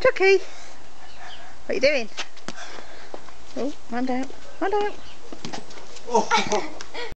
Chalky, what are you doing? Oh, man down, man down. Oh.